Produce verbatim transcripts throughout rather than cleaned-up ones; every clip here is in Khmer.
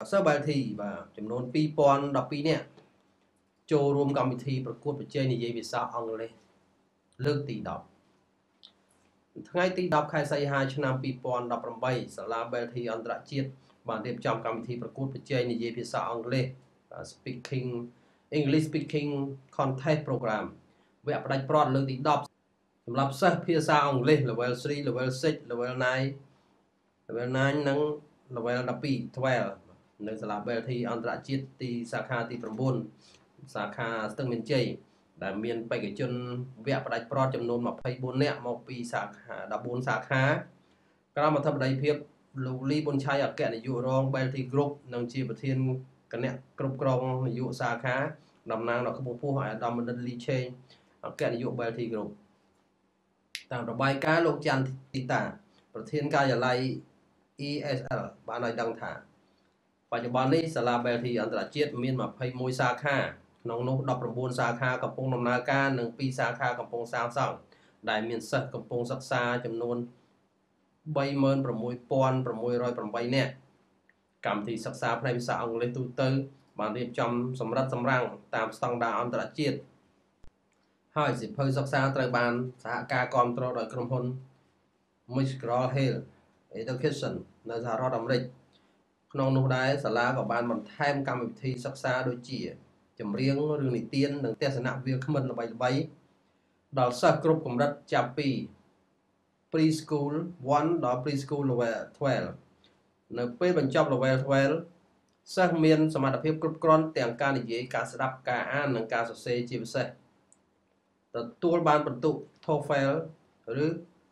សិស្សបែលធីបាទចំនួនពីរពាន់ដប់ពីរនាក់ចូលរួមកម្មវិធីប្រកួតប្រជែងនិយាយភាសាអង់គ្លេសលើកទីដប់ថ្ងៃទីដប់ខែសីហាឆ្នាំពីរពាន់ដប់ប្រាំបីសាលាបែលធីអន្តរជាតិបានរៀបចំកម្មវិធីប្រកួតប្រជែងនិយាយភាសាអង់គ្លេស Speaking English Speaking Contest Program វគ្គផ្ដាច់ព្រាត់លើកទីដប់សម្រាប់សិស្សភាសាអង់គ្លេស Level three Level six Level nine Level nine និង Level ដប់ពីរ twelve នៅសាលាបែលធីអន្តរជាតិទីសាខាទីnineសាខាស្ទឹងមានជ័យដែលមានបេក្ខជនវគ្គផ្ដាច់ព្រាត់ចំនួនยี่สิบสี่នាក់មកពីសាខាfourteenសាខាក្រមអធិបតីភាពលោកលីប៊ុនឆៃអគ្គនាយករង Belty Group និងជាប្រធានគណៈគ្រប់គ្រងនាយកសាខាតំណាងដល់ខ្ពស់ពោះឲ្យអាដាមបណ្ឌិតលីឆេងអគ្គនាយក Belty Group តាមរបាយការណ៍លោកច័ន្ទទីតាប្រធានការិយាល័យ E S L បានឲ្យដឹងថាបច្ចុប្បន្ននេះសាលាបែលធីអន្តរជាតិមានtwenty-oneសាខាក្នុងនោះnineteenសាខាកំពុងដំណើរការនិងtwoសាខាកំពុងសាងសង់ដែលមានសិស្សកំពុងសិក្សាចំនួនthirty-six thousand six hundred eightនាក់កម្មវិធីសិក្សាផ្នែកភាសាអង់គ្លេសទូទៅបានរៀបចំសម្រិតសម្រាំងតាមស្តង់ដារអន្តរជាតិហើយសៀវភៅសិក្សាត្រូវបានសហការគាំទ្រដោយក្រុមហ៊ុន McGraw Hill Education នៅសហរដ្ឋអាមេរិកក្នុងនោះដែរសាលាក៏បានបន្ថែមកម្មវិធីសិក្សាដូចជាចម្រៀងរឿងនិទាននិងទស្សនវិជ្ជាគ្មិនល្បីៗដល់សិស្សគ្រប់កម្រិតចាប់ពី Preschool one ដល់ Preschool Level twelve នៅពេលបញ្ចប់ Level twelve សិស្សមានសមត្ថភាពគ្រប់គ្រាន់ទាំងការនិយាយការស្ដាប់ការអាននិងការសរសេរជាពិសេសទទួលបានពិន្ទុ TOEFL ឬ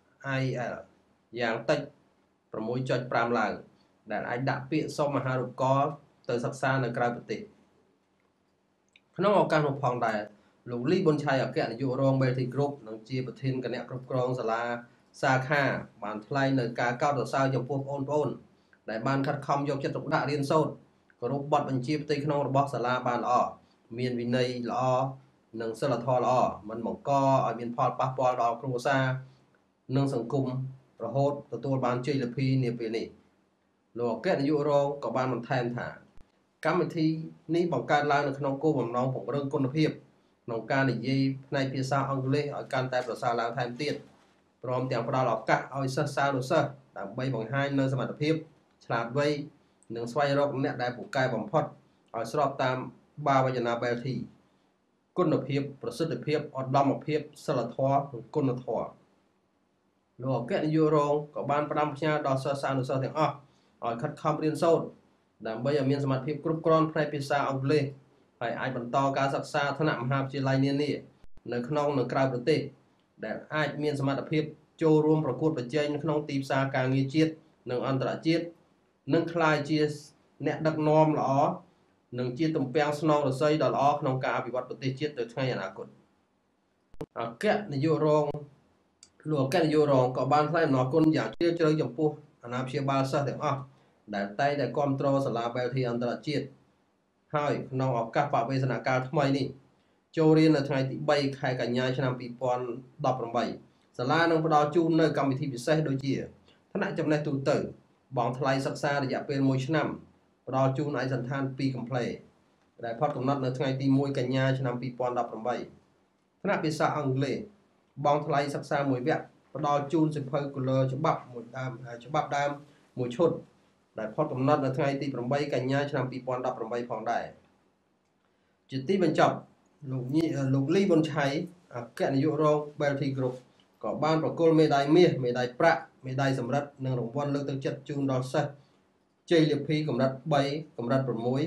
I E L T S យ៉ាងតិចsix point five ឡើងដែលអាចដាក់ពាក្យសុំអាហារូបករណ៍ទៅសិក្សានៅក្រៅប្រទេសក្នុងឱកាសនោះផងដែរលោកលីប៊ុនឆៃអគ្គនាយករង Belty Group និងជាប្រធានគណៈគ្រប់គ្រងសាលាសាខាបានថ្លែងនៅការកោតសរសើរចំពោះបងប្អូនដែលបានខិតខំយកចិត្តទុកដាក់រៀនសូត្រគោរពបទបញ្ជាផ្ទៃក្នុងរបស់សាលាបានល្អមានវិន័យល្អនិងសីលធម៌ល្អមិនបង្កឲ្យមានផលប៉ះពាល់ដល់គ្រួសារនិងសង្គមរហូតទទួលបានជ័យលាភីនាពេលនេះលោកអគ្គនាយករងក៏បានបន្ថែមថាកម្មវិធីនេះបង្កើតឡើងនៅក្នុងគោលបំណងពង្រឹងគុណភាពក្នុងការនិយាយផ្នែកភាសាអង់គ្លេសឲ្យកាន់តែប្រសើរឡើងថែមទៀតព្រមទាំងផ្ដល់ឱកាសឲ្យសិស្សានុសិស្សដើម្បីបង្ហាញនូវសមត្ថភាពឆ្លាតវៃនិងស្វែងរកអ្នកដែលពូកែបំផុតឲ្យស្របតាមបាវចនាបែលធីគុណភាពប្រសិទ្ធភាពឧត្តមភាពសិលធម៌និងគុណធម៌លោកអគ្គនាយករងក៏បានផ្ដាំផ្ញើដល់សិស្សានុសិស្សទាំងអស់ឲ្យខិតខំរៀនសូត្រដើម្បីឲ្យមានសមត្ថភាពគ្រប់គ្រាន់ផ្នែកភាសាអង់គ្លេសហើយអាចបន្តការសិក្សាថ្នាក់មហាវិទ្យាល័យនានានៅក្នុងនិងក្រៅប្រទេសដែលអាចមានសមត្ថភាពចូលរួមប្រកួតប្រជែងក្នុងទីផ្សារការងារជាតិនិងអន្តរជាតិនិងក្លាយជាអ្នកដឹកនាំល្អនិងជាទំពាំងស្នងរស័យដ៏ល្អក្នុងការអភិវឌ្ឍប្រទេសជាតិទៅថ្ងៃអនាគតអគ្គនាយករងលោកអគ្គនាយករងក៏បានថ្លែងអំណរគុណយ៉ាងជ្រាលជ្រៅចំពោះអាណាព្យាបាលសិស្សទាំងអស់ដែលតែងតែគាំទ្រសាលាបែលធីអន្តរជាតិហើយក្នុងឱកាសបវេសនកាលថ្មីនេះចូលរៀននៅថ្ងៃទីthreeខែកញ្ញាឆ្នាំtwo thousand eighteenសាលានឹងផ្ដល់ជូននៅកម្មវិធីពិសេសដូចជាថ្នាក់ចំណេះទូទៅបង់ថ្លៃសិក្សារយៈពេលoneឆ្នាំផ្ដល់ជូនឯកសណ្ឋានtwoកំប្លែដែលផុតកំណត់នៅថ្ងៃទីoneកញ្ញាឆ្នាំtwo thousand eighteenថ្នាក់ភាសាអង់គ្លេសបង់ថ្លៃសិក្សាមួយវគ្គផ្ដល់ជូនសៀវភៅគូលច្បាប់មួយដើមច្បាប់ដើមមួយឈុតដែលផុតកំណត់នៅថ្ងៃទីeightកញ្ញាឆ្នាំtwo thousand eighteenផងដែរជាទីបញ្ចប់លោកលោកលីប៊ុនឆៃអគ្គនាយករង Belty Group ក៏បានប្រគល់មេដាយមាសមេដាយប្រាក់មេដាយសំរិទ្ធនិងរង្វាន់លើកទឹកចិត្តជូនដល់សិស្សជ័យលាភីកម្រិតthreeកម្រិតsix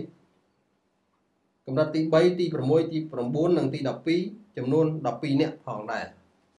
កម្រិតទីthreeទីsixទីnineនិងទីtwelveចំនួនtwelveនាក់ផងដែរ